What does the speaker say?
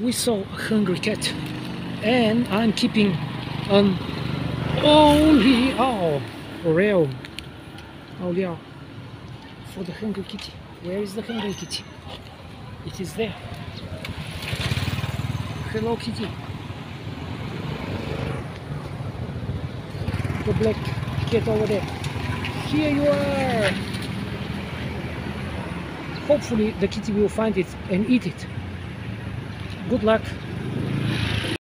we saw a hungry cat, and I'm keeping an Oreo for the hungry kitty. Where is the hungry kitty? It is there. Hello, kitty. The black cat over there. Here you are. Hopefully the kitty will find it and eat it. Good luck.